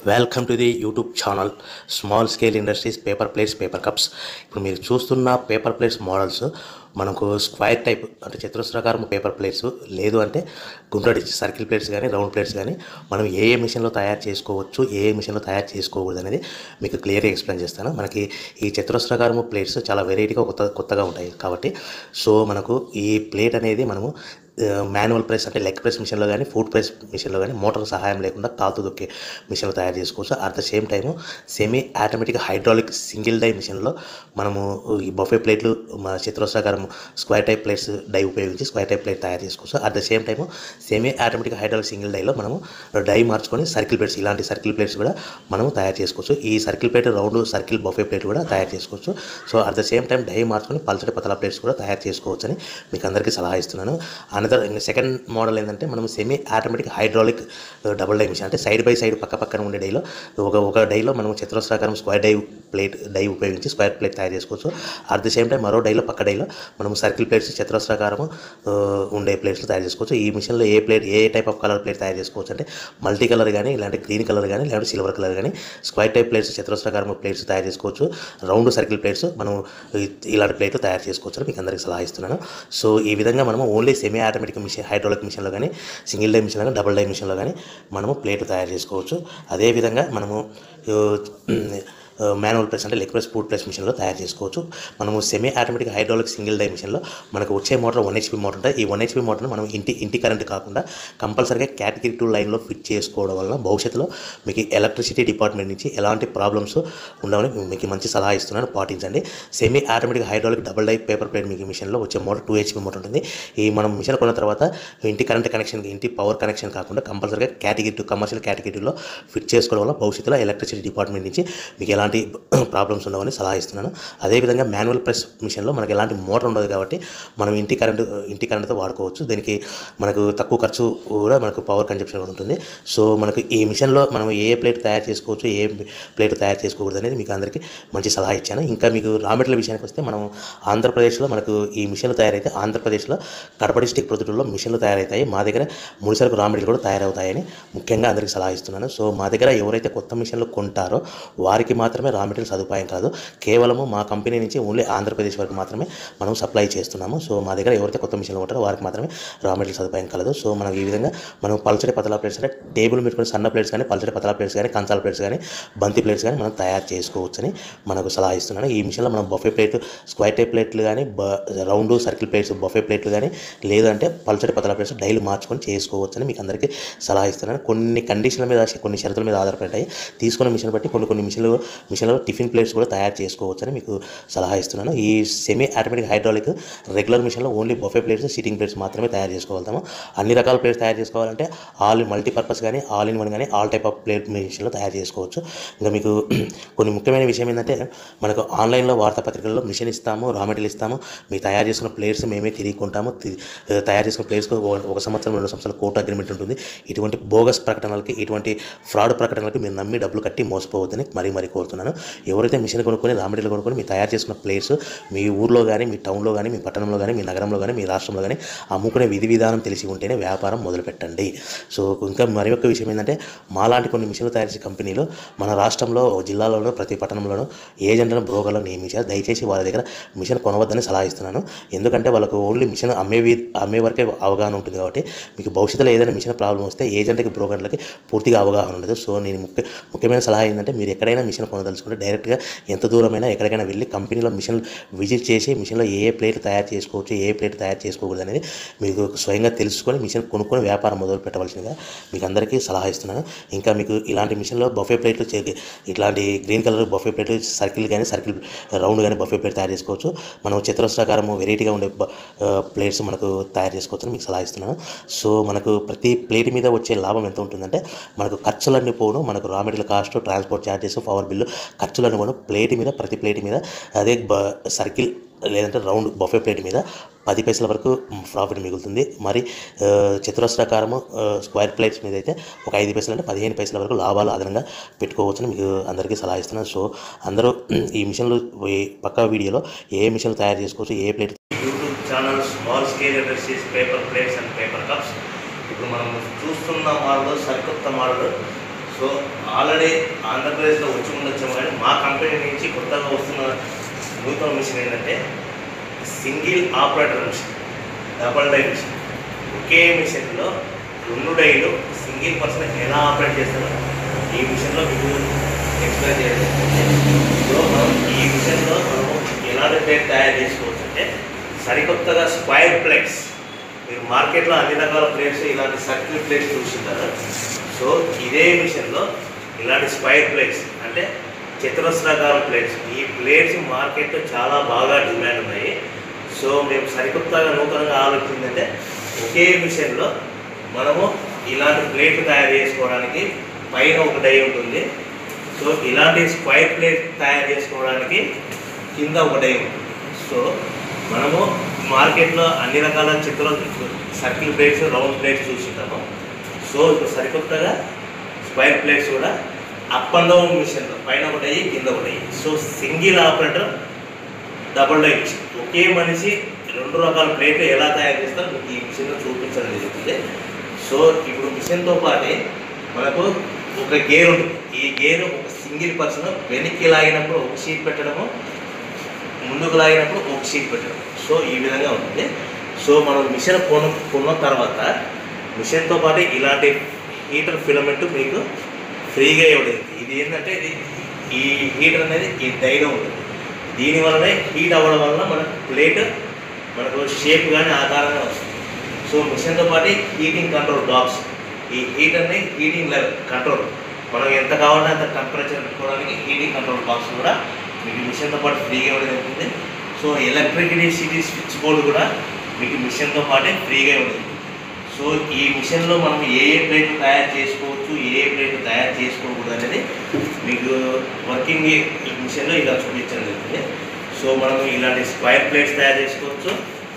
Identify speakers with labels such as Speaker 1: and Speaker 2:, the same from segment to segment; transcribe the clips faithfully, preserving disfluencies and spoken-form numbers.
Speaker 1: Welcome to the YouTube channel small scale industries paper plates paper cups. ఇప్పుడు మీరు చూస్తున్న paper plates models మనకు square type అంటే చతురస్రాకారం పేపర్ ప్లేట్స్, లేదు అంటే గుండ్రటి సర్కిల్ ప్లేట్స్ కానీ రౌండ్ ప్లేట్స్ కానీ మనం ఏ ఏ మిషన్లో తయారు చేసుకోవచ్చు, ఏ ఏ మిషన్లో తయారు చేసుకోకూడదు అనేది మీకు క్లియర్గా ఎక్స్ప్లెయిన్ చేస్తాను. మనకి ఈ చతురస్రాకారం ప్లేట్స్ చాలా వెరైటీగా కొత్త కొత్తగా ఉంటాయి కాబట్టి సో మనకు ఈ ప్లేట్ అనేది మనము మాన్యువల్ ప్రెస్ అంటే లెగ్ ప్రెస్ మిషన్లో కానీ ఫుట్ ప్రెస్ మిషన్లో కానీ మోటార్ సహాయం లేకుండా కాలుతో దొక్కే మిషన్లో తయారు చేసుకోవచ్చు. At the same time semi automatic hydraulic single die మిషన్లో మనము ఈ బఫే ప్లేట్లు మన చతురస్రాకారం స్క్వేర్ టైప్ ప్లేట్స్ డై ఉపయోగించి స్క్వేర్ టైప్ ప్లేట్ తయారు చేసుకోవచ్చు. At the same time semi automatic hydraulic single డైలో మనము డై మార్చుకొని సర్కిల్ ప్లేట్స్, ఇలాంటి సర్కిల్ ప్లేట్స్ కూడా మనము తయారు చేసుకోవచ్చు. ఈ circle plate round circle buffet plate కూడా తయారు చేసుకోవచ్చు. So at the same time die మార్చుకొని పల్చటి పతలా ప్లేట్స్ కూడా తయారు చేసుకోవచ్చు అని మీకు అందరికీ సలహా ఇస్తున్నాను. అనదర్ సెకండ్ మోడల్ ఏంటంటే మనం semi automatic hydraulic double die machine, అంటే సైడ్ బై సైడ్ పక్క పక్కన ఉండే డైలో ఒక ఒక డైలో మనం చతురస్రాకారం స్క్వేర్ డై ప్లేట్ డై ఉపయోగించి స్క్వేర్ ప్లేట్ తయారు చేసుకోవచ్చు. అట్ ది సేమ్ టైం మరో డైలో పక్క డైలో మనం సర్కిల్ ప్లేట్స్ చతురస్రాకారం ఉండే ప్లేట్స్ తయారు చేసుకోవచ్చు. ఈ మిషన్లో ఏ ప్లేట్ ఏ టైప్ ఆఫ్ కలర్ ప్లేట్ తయారు చేసుకోవచ్చు అంటే మల్టీ కలర్ కానీ, ఇలాంటి గ్రీన్ కలర్ కానీ, లేదంటే సిల్వర్ కలర్ కానీ స్క్వేర్ టైప్ ప్లేట్స్ చతురస్రాకారం ప్లేట్స్ తయారు చేసుకోవచ్చు. రౌండ్ సర్కిల్ ప్లేట్స్ మనం ఇలాంటి ప్లేట్లు తయారు చేసుకోవచ్చు అని మీకు అందరికీ సలహా ఇస్తున్నాను. సో ఈ విధంగా మనము only semi automatic machine hydraulic మిషన్లో కానీ, సింగిల్ డై మిషన్లో కానీ, డబుల్ డై మిషన్లో కానీ మనము ప్లేట్లు తయారు చేసుకోవచ్చు. అదేవిధంగా మనము మాన్యువల్ ప్రెస్ అంటే లెగ్ ప్రెస్ ఫుట్ ప్రెస్ మిషన్లో తయారు చేసుకోవచ్చు. మనము semi automatic hydraulic single die మిషన్లో మనకు వచ్చే మోటార్ వన్ హెచ్పి మోటార్ ఉంటుంది. ఈ వన్ హెచ్పి మోటార్ను మనం ఇంటి ఇంటి కరెంట్ కాకుండా కంపల్సరీగా కేటగిరీ టూ లైన్లో ఫిట్ చేసుకోవడం వలన భవిష్యత్తులో మీకు ఎలక్ట్రిసిటీ డిపార్ట్మెంట్ నుంచి ఎలాంటి ప్రాబ్లమ్స్ ఉండవని మీకు మంచి సలహా ఇస్తున్నాను, పాటించండి. Semi automatic hydraulic double die paper plate మీకు మిషన్లో వచ్చే మోటార్ టూ హెచ్పి మోటార్ ఉంటుంది. ఈ మనం మిషన్ కొన్న తర్వాత ఇంటి కరెంట్ కనెక్షన్, ఇంటి పవర్ కనెక్షన్ కాకుండా కంపల్సరీగా కేటగిరీ టూ కమర్షియల్ కేటగిరీలో ఫిట్ చేసుకోవడం వల్ల భవిష్యత్తులో ఎలక్ట్రిసిటీ డిపార్ట్మెంట్ నుంచి మీకు ఎలాంటి ప్రాబ్లమ్స్ ఉండవని సలహా ఇస్తున్నాను. అదేవిధంగా మాన్యువల్ ప్రెస్ మిషన్లో మనకి ఎలాంటి మోటార్ ఉండదు కాబట్టి మనం ఇంటి కరెంటు ఇంటి కరెంటుతో వాడుకోవచ్చు. దీనికి మనకు తక్కువ ఖర్చు కూడా మనకు పవర్ కన్జంప్షన్ ఉంటుంది. సో మనకు ఈ మిషన్లో మనం ఏ ప్లేట్ తయారు చేసుకోవచ్చు, ఏ ప్లేట్ తయారు చేసుకోకూడదు అనేది మీకు అందరికీ మంచి సలహా ఇచ్చాను. ఇంకా మీకు రా మెటీరియల్ విషయానికి వస్తే మనం ఆంధ్రప్రదేశ్లో మనకు ఈ మిషన్లు తయారైతే ఆంధ్రప్రదేశ్లో కడప డిస్టిక్ ప్రొద్దుటూరులో మిషన్లు తయారవుతాయి. మా దగ్గర ముడిసరకు రా మెటీరియల్ కూడా తయారవుతాయని ముఖ్యంగా అందరికీ సలహా ఇస్తున్నాను. సో మా దగ్గర ఎవరైతే కొత్త మిషన్లు కొంటారో వారికి మాత్రమే రా మెటీరియల్ సదుపాయం కాదు, కేవలము మా కంపెనీ నుంచి ఓన్లీ ఆంధ్రప్రదేశ్ వరకు మాత్రమే మనం సప్లై చేస్తున్నాము. సో మా దగ్గర ఎవరైతే కొత్త మిషన్లు ఉంటారో వారికి మాత్రమే రా మెటీరియల్ సదుపాయం కలదు. సో మనకి ఈ విధంగా మనం పల్చటి పతలా ప్లేట్స్ అంటే టేబుల్ పెట్టుకుని సన్న ప్లేట్స్ కానీ, పల్చటి పతలా ప్లేట్స్ కానీ, కంచాల ప్లేట్స్ కానీ, బంతి ప్లేట్స్ కానీ మనం తయారు చేసుకోవచ్చని మనకు సలహా ఇస్తున్నాను. ఈ మిషన్లో మనం బఫే ప్లేట్ స్క్వేర్ టైప్ ప్లేట్లు కానీ, రౌండ్ సర్కిల్ ప్లేట్స్ బఫే ప్లేట్లు కానీ, లేదంటే పల్చటి పతలా ప్లేట్స్ డైలీ మార్చుకొని చేసుకోవచ్చని మీకు అందరికీ సలహా ఇస్తున్నాను. కొన్ని కండిషన్ల మీద, కొన్ని షరతుల మీద ఆధారపడ్డాయి. తీసుకున్న మిషన్ బట్టి కొన్ని కొన్ని మిషన్లు మిషన్లో టిఫిన్ ప్లేట్స్ కూడా తయారు చేసుకోవచ్చని మీకు సలహా ఇస్తున్నాను. ఈ సెమీ ఆటోమేటిక్ హైడ్రాలిక్ రెగ్యులర్ మిషన్లో only buffet plates, sitting plates మాత్రమే తయారు చేసుకోగలుగుతాము. అన్ని రకాల ప్లేట్స్ తయారు చేసుకోవాలంటే ఆల్ మల్టీపర్పస్ కానీ, ఆల్ ఇన్ వన్ కానీ, ఆల్ టైప్ ఆఫ్ ప్లేట్ మిషన్లో తయారు చేసుకోవచ్చు. ఇంకా మీకు కొన్ని ముఖ్యమైన విషయం ఏంటంటే మనకు ఆన్లైన్లో వార్తాపత్రికల్లో మిషన్ ఇస్తాము, రా మెటీరియల్ ఇస్తాము, మీకు తయారు చేసుకున్న ప్లేట్స్ మేమే తిరిగి కొంటాము. తయారు చేసుకున్న ప్లేట్స్కి ఒక సంవత్సరం రెండు సంవత్సరాల కోర్టు అగ్రిమెంట్ ఉంటుంది. ఇటువంటి బోగస్ ప్రకటనలకి, ఇటువంటి ఫ్రాడ్ ప్రకటనలకి మీరు నమ్మి డబ్బులు కట్టి మోసపోవద్దని మరీ మరీ కోరుతున్నాను. ఎవరైతే మిషన్ కొనుక్కొని రా మెటీరియల్ కొనుక్కొని మీరు తయారు చేసుకున్న ప్లేట్స్ మీ ఊర్లో కానీ, మీ టౌన్లో కానీ, మీ పట్టణంలో కానీ, మీ నగరంలో కానీ, మీ రాష్ట్రంలో కానీ అమ్ముకునే విధి విధానం తెలిసి ఉంటేనే వ్యాపారం మొదలుపెట్టండి. సో ఇంకా మరి ఒక విషయం ఏంటంటే మాలాంటి కొన్ని మిషన్లు తయారు చేసే కంపెనీలు మన రాష్ట్రంలో జిల్లాలోనూ ప్రతి పట్టణంలోనూ ఏజెంట్లను బ్రోకర్లను నియమించారు. దయచేసి వాళ్ళ దగ్గర మిషన్ కొనవద్దని సలహా ఇస్తున్నాను. ఎందుకంటే వాళ్ళకు ఓన్లీ మిషన్ అమ్మే అమ్మే వరకే అవగాహన ఉంటుంది కాబట్టి మీకు భవిష్యత్తులో ఏదైనా మిషన్ ప్రాబ్లం వస్తే ఏజెంట్కి, బ్రోకర్లకి పూర్తిగా అవగాహన ఉండదు. సో నేను ముఖ్య ముఖ్యమైన సలహా ఏంటంటే మీరు ఎక్కడైనా మిషన్ కొనదలుచుకుంటే డైరెక్ట్గా ఎంత దూరమైనా ఎక్కడికైనా వెళ్ళి కంపెనీలో మిషన్ విజిట్ చేసి మిషన్లో ఏ ఏ ప్లేట్ తయారు చేసుకోవచ్చు, ఏ ప్లేట్ తయారు చేసుకోకూడదు అనేది మీకు స్వయంగా తెలుసుకొని మిషన్ కొనుక్కొని వ్యాపారం మొదలు పెట్టవలసిందిగా మీకు అందరికీ సలహా ఇస్తున్నాను. ఇంకా మీకు ఇలాంటి మిషన్లో బఫే ప్లేట్లు, ఇట్లాంటి గ్రీన్ కలర్ బఫే ప్లేట్లు, సర్కిల్ కానీ, సర్కిల్ రౌండ్ కానీ బఫే ప్లేట్ తయారు చేసుకోవచ్చు. మనం చతురస్రాకారము వెరైటీగా ఉండే ప్లేట్స్ మనకు తయారు చేసుకోవచ్చు అని మీకు సలహా ఇస్తున్నాను. సో మనకు ప్రతి ప్లేట్ మీద వచ్చే లాభం ఎంత ఉంటుందంటే మనకు ఖర్చులన్నీ పోను, మనకు raw material cost, transport charges, power bill ఖర్చులన్నీ పోను. ప్లేట్ మీద ప్రతి ప్లేట్ మీద అదే సర్కిల్ లేదంటే రౌండ్ బఫే ప్లేట్ మీద పది పైసల వరకు ప్రాఫిట్ మిగులుతుంది. మరి చతురస్రాకారము స్క్వేర్ ప్లేట్స్ మీద అయితే ఒక ఐదు పైసలు అంటే పదిహేను పైసల వరకు లాభాలు అదనంగా పెట్టుకోవచ్చని మీకు అందరికీ సలహా ఇస్తున్నాను. సో అందరూ ఈ మిషన్లు పక్కా వీడియోలో ఏ మిషన్లు తయారు చేసుకోవచ్చు, ఏ plate. YouTube channel small scale industries paper plates and paper cups. ఇప్పుడు మనం చూస్తున్న మోడల్ సరికొత్త మోడల్. సో ఆల్రెడీ ఆంధ్రప్రదేశ్లో వచ్చి ఉండొచ్చాము, కానీ మా కంపెనీ నుంచి కొత్తగా వస్తున్న నూతన మిషన్ ఏంటంటే single operator machine, double die machine. ఒకే మిషన్లో రెండు డైలు సింగిల్ పర్సన్ ఎలా ఆపరేట్ చేస్తారో ఈ మిషన్లో మీకు ఎక్స్ప్లెయిన్ చేయడం. సో మనం ఈ మిషన్లో మనము ఎలాంటి ప్లేట్ తయారు చేసుకోవచ్చు అంటే సరికొత్తగా స్క్వైర్ ప్లేట్స్. మీరు మార్కెట్లో అన్ని రకాల ప్లేట్స్ ఇలాంటి సర్కిల్ ప్లేట్స్ చూస్తుంటారు. సో ఇదే మిషన్లో ఇలాంటి స్క్వైర్ ప్లేట్స్ అంటే చతురస్రాకార ప్లేట్స్, ఈ ప్లేట్స్ మార్కెట్లో చాలా బాగా డిమాండ్ ఉన్నాయి. సో మేము సరికొత్తగా నూతనంగా ఆలోచించిందంటే ఒకే మిషన్లో మనము ఇలాంటి ప్లేట్లు తయారు చేసుకోవడానికి పైన ఒక డై ఉంటుంది. సో ఇలాంటి స్క్వైర్ ప్లేట్ తయారు చేసుకోవడానికి కింద ఒక డై ఉంటుంది. సో మనము మార్కెట్లో అన్ని రకాల చిత్ర సర్కిల్ ప్లేట్స్, రౌండ్ ప్లేట్స్ చూస్తుంటాము. సో ఇప్పుడు సరికొత్తగా స్క్వైర్ ప్లేట్స్ కూడా అప్ అండ్ డౌన్ మిషన్లో పైన ఒక డై కింద ఒక die. So single operator double die machine. ఒకే మనిషి రెండు రకాల ప్లేట్లు ఎలా తయారు చేస్తారో మీకు ఈ మిషన్లో చూపించడం జరుగుతుంది. సో ఇప్పుడు మిషన్తో పాటే మనకు ఒక గేర్ ఉంటుంది. ఈ గేర్ ఒక సింగిల్ పర్సన్ వెనక్కి లాగినప్పుడు ఒక షీట్ పెట్టడము, ముందుకు లాగినప్పుడు ఒక షీట్ పెట్టడం. సో ఈ విధంగా ఉంటుంది. సో మనం మిషన్ కొను కొన్న తర్వాత మిషన్తో పాటు ఇలాంటి హీటర్ ఫిలమెంట్ మీకు ఫ్రీగా ఇవ్వలేదు. ఇది ఏంటంటే ఇది ఈ హీటర్ అనేది ఈ డైలో ఉంటుంది. దీనివల్లనే హీట్ అవ్వడం వలన మన ప్లేట్ మనకు షేప్ కానీ ఆకారంగా వస్తుంది. సో మిషన్తో పాటు హీటింగ్ కంట్రోల్ బాక్స్, ఈ హీటర్ని హీటింగ్ లెవెల్ కంట్రోల్ మనం ఎంత కావాలంటే అంత టెంపరేచర్ పెట్టుకోవడానికి హీటింగ్ కంట్రోల్ బాక్స్ కూడా మీకు మిషన్తో పాటు ఫ్రీగా ఇవ్వడం ఉంటుంది. సో ఎలక్ట్రిసిటీ స్విచ్ బోర్డు కూడా మీకు మిషన్తో పాటే ఫ్రీగా ఇవ్వడం. సో ఈ మిషన్లో మనం ఏ ఏ ప్లేట్లు తయారు చేసుకోవచ్చు, ఏ ఏ ప్లేట్లు తయారు చేసుకోకూడదు అనేది మీకు వర్కింగ్ ఈ మిషన్లో ఇలా చూపించడం జరుగుతుంది. సో మనం ఇలాంటి స్క్వైర్ ప్లేట్స్ తయారు చేసుకోవచ్చు,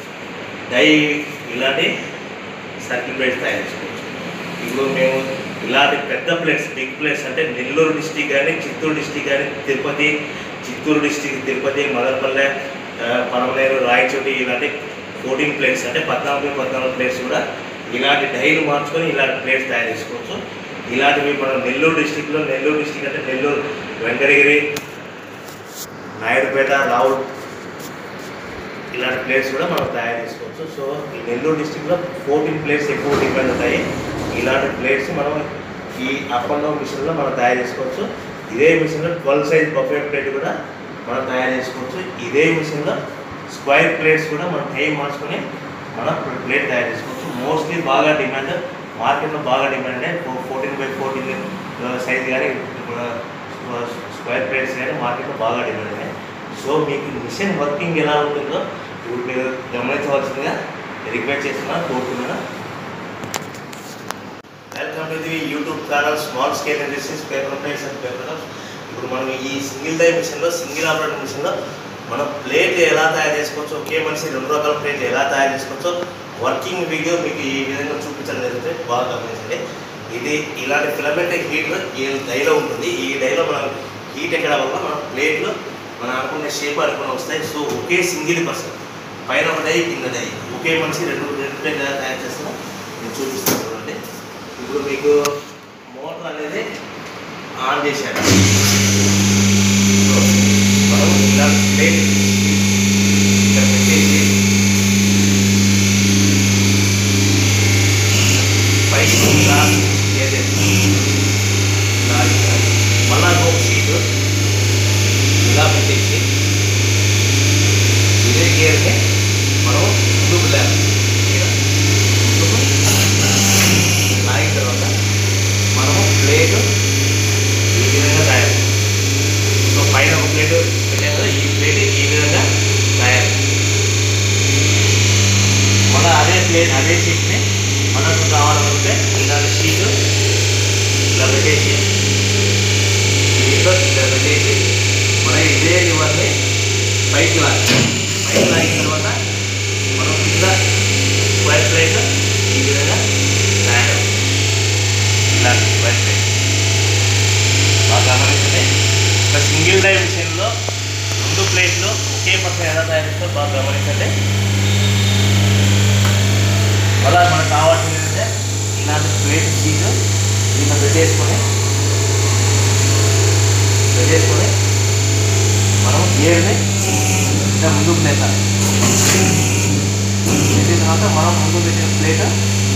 Speaker 1: డై ఇలాంటి సర్కిల్ ప్లేట్స్ తయారు చేసుకోవచ్చు. ఇప్పుడు మేము ఇలాంటి పెద్ద ప్లేట్స్, బిగ్ ప్లేట్స్ అంటే నెల్లూరు డిస్టిక్ కానీ, చిత్తూరు డిస్టిక్ కానీ, తిరుపతి, చిత్తూరు డిస్టిక్, తిరుపతి, మదనపల్లె, పనమనేరు, రాయచోటి ఇలాంటి ఫోర్టీన్ ప్లేట్స్ అంటే పద్నాలుగు పద్నాలుగు ప్లేట్స్ కూడా ఇలాంటి డైలు మార్చుకొని ఇలాంటి ప్లేట్స్ తయారు చేసుకోవచ్చు. ఇలాంటివి మనం నెల్లూరు డిస్టిక్లో, నెల్లూరు డిస్టిక్ అంటే నెల్లూరు, వెంకటగిరి, నాయుడుపేట, రావుల్ ఇలాంటి ప్లేట్స్ కూడా మనం తయారు చేసుకోవచ్చు. సో ఈ నెల్లూరు డిస్టిక్లో ఫోర్టీన్ ప్లేట్స్ ఎక్కువ డిపెండ్ ఉంటాయి. ఇలాంటి ప్లేట్స్ మనం ఈ అప్ అండ్ డౌన్ మిషన్లో మనం తయారు చేసుకోవచ్చు. ఇదే మిషన్లో ట్వెల్వ్ సైజ్ బఫే ప్లేట్ కూడా మనం తయారు చేసుకోవచ్చు. ఇదే మిషన్లో స్క్వైర్ ప్లేట్స్ కూడా మనం టైం మార్చుకొని మనం ప్లేట్ తయారు చేసుకోవచ్చు. మోస్ట్లీ బాగా డిమాండ్ మార్కెట్లో బాగా demand fourteen by fourteen size కానీ స్క్వైర్ ప్లేట్స్ కానీ మార్కెట్లో బాగా డిమాండ్ ఉన్నాయి. సో మీకు మిషన్ వర్కింగ్ ఎలా ఉంటుందో ఇప్పుడు మీరు గమనించవలసిందిగా రిక్వెస్ట్ చేస్తున్నాను, కోరుతున్నాను. Welcome to the YouTube channel small scale industries paper plates and paper. ఇప్పుడు మనం ఈ సింగిల్ డై మిషన్లో, సింగిల్ ఆపరేటర్ మిషన్లో మనం ప్లేట్ ఎలా తయారు చేసుకోవచ్చు, ఒకే మనిషి రెండు రకాల ప్లేట్లు ఎలా తయారు చేసుకోవచ్చో వర్కింగ్ వీడియో మీకు ఈ విధంగా చూపించడం జరుగుతుంది. బాగా గమనించండి. ఇది ఇలాంటి ఫిలమెంట్ హీటర్ ఈ డైలో ఉంటుంది. ఈ డైలో మనం హీట్ ఎక్కడం వల్ల మన ప్లేట్లు మనం అనుకునే షేప్ అనుకుని వస్తాయి. సో ఒకే సింగిల్ పర్సన్ పైన ఒక డై, కింద డై, ఒకే మనిషి రెండు రెండు ప్లేట్ ఎలా తయారు చేస్తామో నేను చూపిస్తాను చూడండి. ఇప్పుడు మీకు మోటార్ అనేది ఆన్ చేశాను. సో మనం ఇలాంటి ప్లేట్ ఇక్కడ పెట్టేసి పైకి ఇలా ఏదైతే ఇలా మళ్ళా ఒక సీటు ఇలా పెట్టేసి ఇదే గేర్ని మనం ముందుకు లేక ముందుకు లాగిన తర్వాత మనము ప్లేటు ఈ విధంగా తయారు. సో పైన ఒక ప్లేటు పెట్టాం కదా, ఈ ప్లేట్ ఈ విధంగా తయారు. మళ్ళీ అదే ప్లేట్ అదే షీట్ని మనకు కావాలనుకుంటే ఇలాంటి షీటు ఇలా పెట్టేసి దీంట్లో ఇలా పెట్టేసి మనం ఇదే ఇవన్నీ పైకి లాగి పైకి లాగిన తర్వాత మనం కింద స్క్వైర్ ప్లేట్ ఈ విధంగా తయారు. ఇలాంటి స్క్వైర్ ప్లేట్ బాగా గమనించండి. ఒక సింగిల్ డై మిషన్లో రెండు ప్లేట్లు ఒకే పర్సన్ ఎలా తయారు చేస్తారో బాగా గమనించండి. అలా మనకు కావాల్సింది ఏంటంటే ఇలాంటి ప్లేట్ షీట్ దీంట్లో పెట్టేసుకొని
Speaker 2: గేర్ని ఇలా ముందుకు నెట్టాలి. నెట్టిన తర్వాత మనం ముందు పెట్టిన ప్లేట్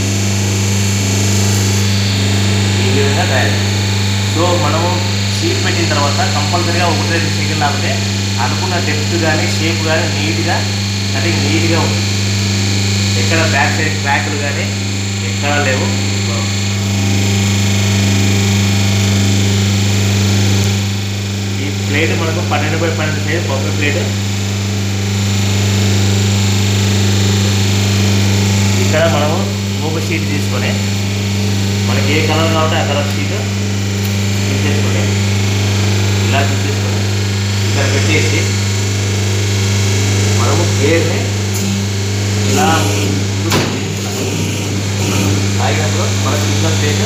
Speaker 2: ఈ విధంగా తయారు. సో మనము షీట్ పెట్టిన తర్వాత కంపల్సరీగా ఒకటి రెండు సెకండ్ ఆపితే అనుకున్న డెప్త్ కానీ షేప్ కానీ నీట్గా కటింగ్ నీట్గా ఉంది. ఎక్కడ బ్యాక్ సైడ్ క్రాక్లు కానీ ఎక్కడా లేవు. ఈ ప్లేట్ మనకు పన్నెండు బై పన్నెండు సైజ్ బొమ్మ ప్లేట్. ఇక్కడ మనము మూగ షీట్ తీసుకొని మనకి ఏ కలర్ కావాలంటే ఆ కలర్ షీట్ తీసేసుకొని ఇలా తీసేసుకొని ఇక్కడ పెట్టేసి మనము గేర్ని ఇలా ఆగినప్పుడు మనకు ఇంకా ప్లేట్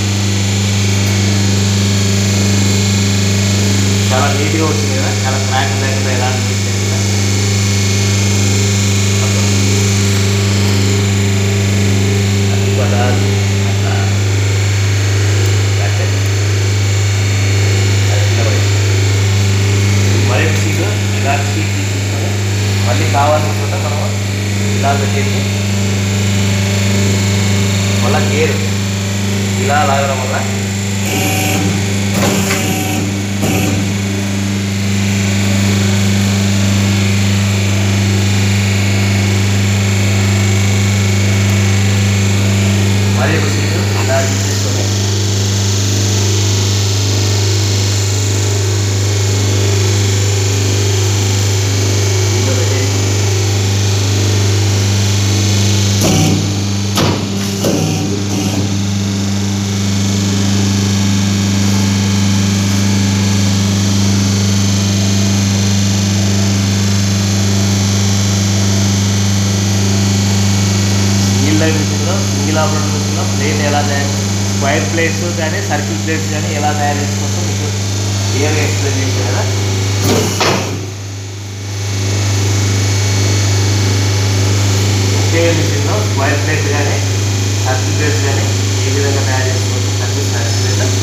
Speaker 2: చాలా నీట్గా వచ్చింది కదా, చాలా క్రాక్ లేకుండా ఎలా అనిపించింది కదా. మరీ సీట్ ఇలా సీట్ తీసుకొని మళ్ళీ కావాలనుకుంటే మనం ఇలా పెట్టేసి మళ్ళీ గేర్ ఇలా లాగడం వల్ల మరి ఒక సీటు ఇలా తీసుకొని మిషన్లో సింగిల్ ఆపరేటర్ మిషన్లో ప్లేట్ ఎలా తయారు, స్క్వైర్ ప్లేట్స్ కానీ సర్కిల్ ప్లేట్స్ కానీ ఎలా తయారు చేసుకోవచ్చో మీకు క్లియర్గా ఎక్స్ప్లెయిన్ చేశాను కదా. ఒకే మిషన్లో స్క్వైర్ ప్లేట్స్ కానీ సర్కిల్ ప్లేట్స్ కానీ ఏ విధంగా తయారు చేసుకోవచ్చు కనిపిస్తుంది కదా.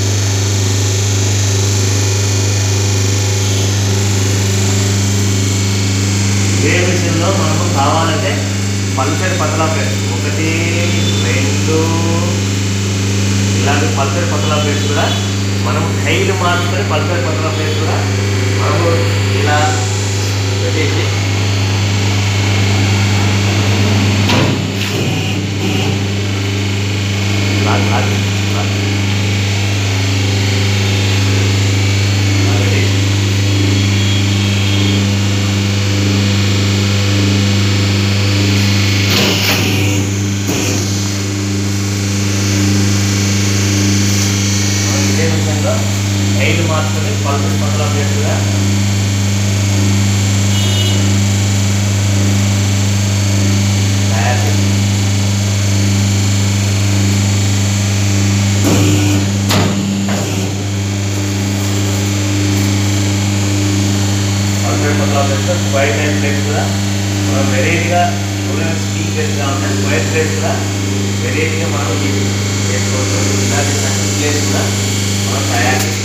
Speaker 2: ఇదే మిషన్లో మనకు కావాలంటే పల్సర్ పతలా ప్లేట్స్ ఒకటి రెండు ఇలాంటి పల్సర్ పతలా ప్లేట్స్ కూడా మనం హైట్ మార్చుకొని పల్సర్ పతలా ప్లేట్స్ కూడా మనము ఇలా పెట్టేసి ఐదు మార్చుకొని పల్సర్ పతలా ప్లేట్స్ కూడా తయారు చేస్తాం. పల్సర్ పతలా ప్లేట్స్ స్క్వైర్ టైప్ ప్లేట్స్ కూడా మనం వెరైటీగా స్టీల్ ప్లేట్స్ కావాలి, స్క్వైర్ ప్లేట్స్ కూడా వెరైటీగా మనం చేసుకోవచ్చు. ఇలాంటి సర్కిల్ ప్లేట్స్ కూడా మనం తయారు చేసుకోవచ్చు.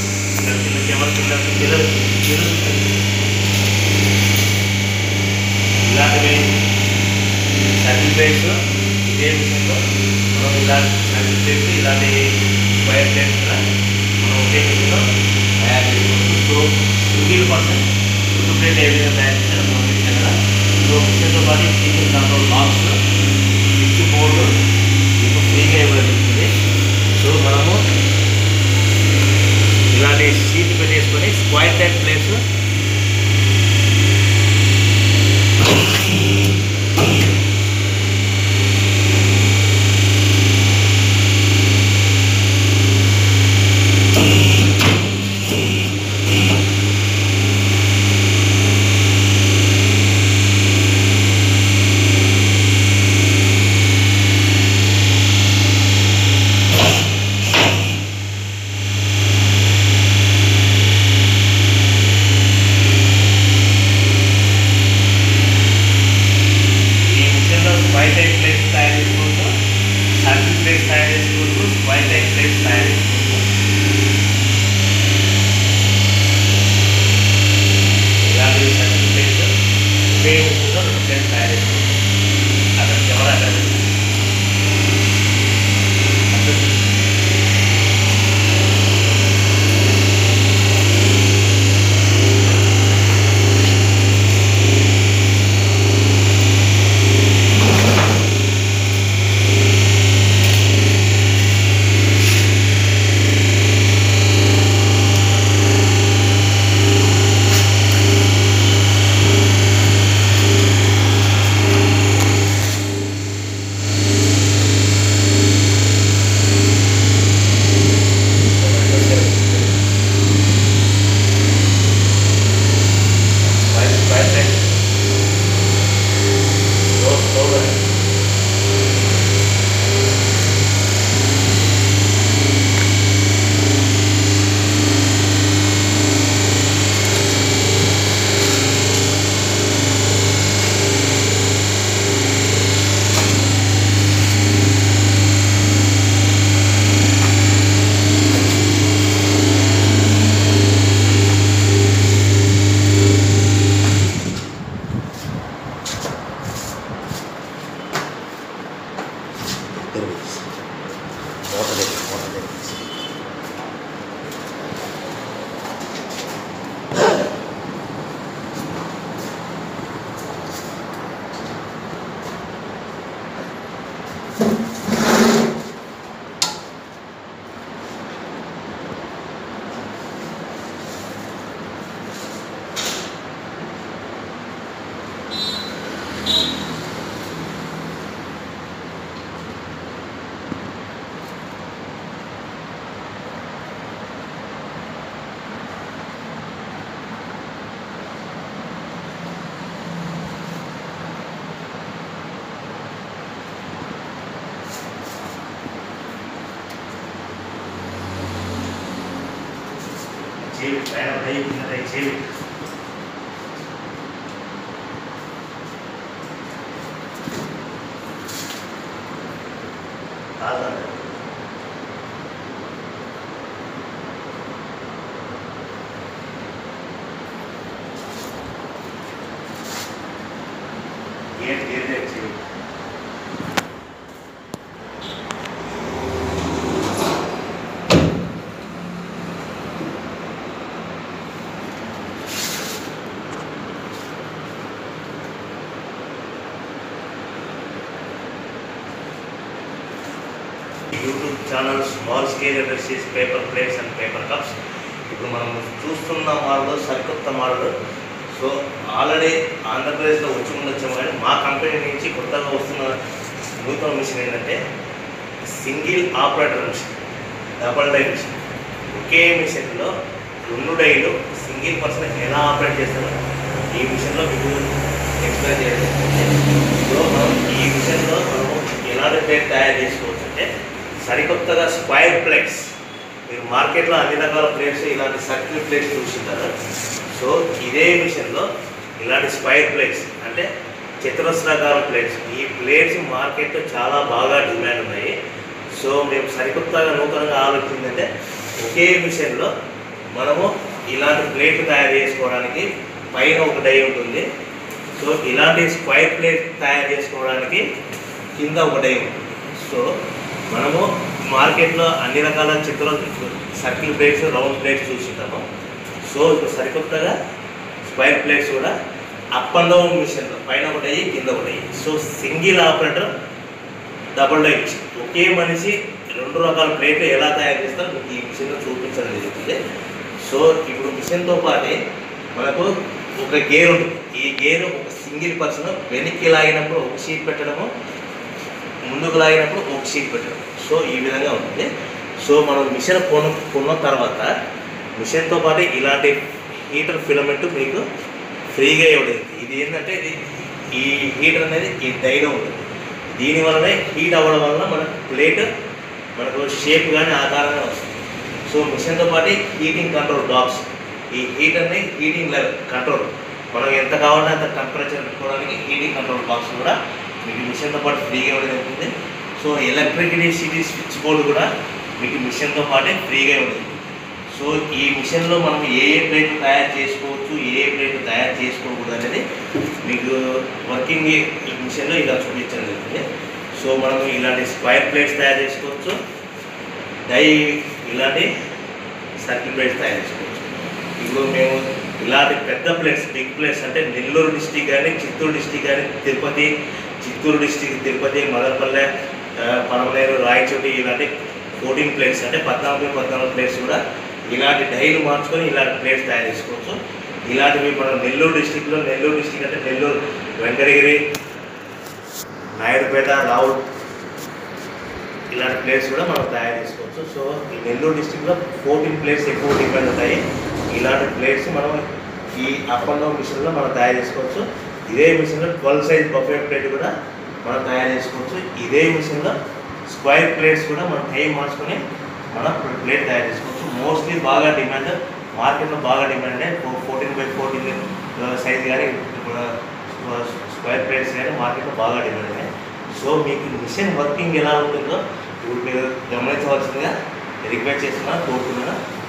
Speaker 2: ఇలాంటివి సర్కిల్ ప్లేట్స్ ఇదే విషయంలో మనం ఇలాంటి సర్కిల్ ప్లేట్స్ ఇలాంటి స్క్వైర్ ప్లేట్స్ కూడా మనం ఒకే విషయంలో తయారు చేసుకోవచ్చు. So single person food plate ఏ విధంగా తయారు చేయాలో మనం చూసాం కదా. సో మిషన్తో పాటు single control box switch board మీకు ఫ్రీగా ఇవ్వబడుతుంది. సో మనము ఇలాంటి షీట్ పెట్టేసుకొని స్క్వైర్ టైప్ ప్లేట్స్ చేయి పైన డై కింద డై చేయి కాదా గేట్ గేట్ చేయి YouTube channel small scale industries paper plates and paper cups. ఇప్పుడు మనం చూస్తున్న మోడల్ సరికొత్త మోడల్. సో ఆల్రెడీ ఆంధ్రప్రదేశ్లో వచ్చి ఉండొచ్చాము, కానీ మా కంపెనీ నుంచి కొత్తగా వస్తున్న నూతన మిషన్ ఏంటంటే single operator machine, double die machine. ఒకే మిషన్లో రెండు డైలు సింగిల్ పర్సన్ ఎలా ఆపరేట్ చేస్తారో ఈ మిషన్లో మీకు ఎక్స్ప్లెయిన్ చేయాలి. సో మనం ఈ మిషన్లో మనము ఎలాంటి ప్లేట్ తయారు చేసుకోవచ్చు అంటే సరికొత్తగా స్క్వైర్ ప్లేట్స్. మీరు మార్కెట్లో అన్ని రకాల ప్లేట్స్ ఇలాంటి సర్కిల్ ప్లేట్స్ చూస్తుంటారు. సో ఇదే మిషన్లో ఇలాంటి స్క్వైర్ ప్లేట్స్ అంటే చతురస్రాకార ప్లేట్స్, ఈ ప్లేట్స్ మార్కెట్లో చాలా బాగా డిమాండ్ ఉన్నాయి. సో మేము సరికొత్తగా నూతనంగా ఆలోచించిందంటే ఒకే మిషన్లో మనము ఇలాంటి ప్లేట్ తయారు చేసుకోవడానికి పైన ఒక డై ఉంటుంది. సో ఇలాంటి స్క్వైర్ ప్లేట్ తయారు చేసుకోవడానికి కింద ఒక డై ఉంటుంది. సో మనము మార్కెట్లో అన్ని రకాల చిత్ర సర్కిల్ ప్లేట్స్, రౌండ్ ప్లేట్స్ చూస్తుంటాము. సో ఇప్పుడు సరికొత్తగా స్క్వైర్ ప్లేట్స్ కూడా అప్ అండ్ డౌన్ మిషన్లో పైన ఒకటి అయ్యి కింద ఒకటి అయ్యి. So single operator double die machine. ఒకే మనిషి రెండు రకాల ప్లేట్లు ఎలా తయారు చేస్తారో మీకు ఈ మిషన్లో చూపించడం జరుగుతుంది. సో ఇప్పుడు మిషన్తో పాటే మనకు ఒక గేర్ ఉంటుంది. ఈ గేర్ ఒక సింగిల్ పర్సన్ వెనక్కి లాగినప్పుడు ఒక షీట్ పెట్టడము, ముందుకు లాగినప్పుడు ఒక షీట్ పెట్టడం. సో ఈ విధంగా ఉంటుంది. సో మనం మిషన్ కొను కొన్న తర్వాత మిషన్తో పాటు ఇలాంటి హీటర్ ఫిలమెంట్ మీకు ఫ్రీగా ఇవ్వలేదు. ఇది ఏంటంటే ఇది ఈ హీటర్ అనేది ఈ డైలో ఉంటుంది. దీనివల్లనే హీట్ అవ్వడం వల్ల మన ప్లేట్ మనకు షేప్ కానీ ఆకారంగా వస్తుంది. సో మిషన్తో పాటు హీటింగ్ కంట్రోల్ బాక్స్, ఈ హీటర్ని హీటింగ్ లెవెల్ కంట్రోల్ మనం ఎంత కావాలంటే అంత టెంపరేచర్ పెట్టుకోవడానికి హీటింగ్ కంట్రోల్ బాక్స్ కూడా మీకు మిషన్తో పాటు ఫ్రీగా ఇవ్వడం ఉంటుంది. సో ఎలక్ట్రిసిటీ స్విచ్ బోర్డు కూడా మీకు మిషన్తో పాటే ఫ్రీగా ఇవ్వడం. సో ఈ మిషన్లో మనం ఏ ఏ ప్లేట్లు తయారు చేసుకోవచ్చు, ఏ ఏ ప్లేట్లు తయారు చేసుకోకూడదు అనేది మీకు వర్కింగ్ ఈ మిషన్లో ఇలా చూపించడం జరుగుతుంది. సో మనం ఇలాంటి స్క్వైర్ ప్లేట్స్ తయారు చేసుకోవచ్చు, డై ఇలాంటి సర్కిల్ ప్లేట్స్ తయారు చేసుకోవచ్చు. ఇప్పుడు మేము ఇలాంటి పెద్ద ప్లేట్స్, బిగ్ ప్లేట్స్ అంటే నెల్లూరు డిస్టిక్ కానీ, చిత్తూరు డిస్టిక్ కానీ, తిరుపతి, చిత్తూరు డిస్టిక్, తిరుపతి, మదనపల్లె, పరమనేరు, రాయచోటి ఇలాంటి ఫోర్టీన్ ప్లేట్స్ అంటే పద్నాలుగు పద్నాలుగు ప్లేట్స్ కూడా ఇలాంటి డైలు మార్చుకొని ఇలాంటి ప్లేట్స్ తయారు చేసుకోవచ్చు. ఇలాంటివి మనం నెల్లూరు డిస్టిక్లో, నెల్లూరు డిస్టిక్ అంటే నెల్లూరు, వెంకటగిరి, నాయుడుపేట, రావుల్ ఇలాంటి ప్లేట్స్ కూడా మనం తయారు చేసుకోవచ్చు. సో ఈ నెల్లూరు డిస్టిక్లో ఫోర్టీన్ ప్లేట్స్ ఎక్కువ డిపెండ్ ఉంటాయి. ఇలాంటి ప్లేట్స్ మనం ఈ అప్ అండ్ డౌన్ మిషన్లో మనం తయారు చేసుకోవచ్చు. ఇదే మిషన్లో ట్వెల్వ్ సైజ్ బఫే ప్లేట్ కూడా మనం తయారు చేసుకోవచ్చు. ఇదే మిషన్లో స్క్వైర్ ప్లేట్స్ కూడా మనం టైం మార్చుకొని మనం ప్లేట్ తయారు చేసుకోవచ్చు. మోస్ట్లీ బాగా డిమాండ్ మార్కెట్లో బాగా డిమాండ్ అంటే ఫోర్టీన్ బై ఫోర్టీన్ సైజ్ కానీ స్క్వైర్ ప్లేట్స్ కానీ మార్కెట్లో బాగా డిమాండ్ ఉన్నాయి. సో మీకు మిషన్ వర్కింగ్ ఎలా ఉంటుందో ఇప్పుడు మీరు గమనించవలసిందిగా రిక్వెస్ట్ చేస్తున్నా, కోరుతున్నాను.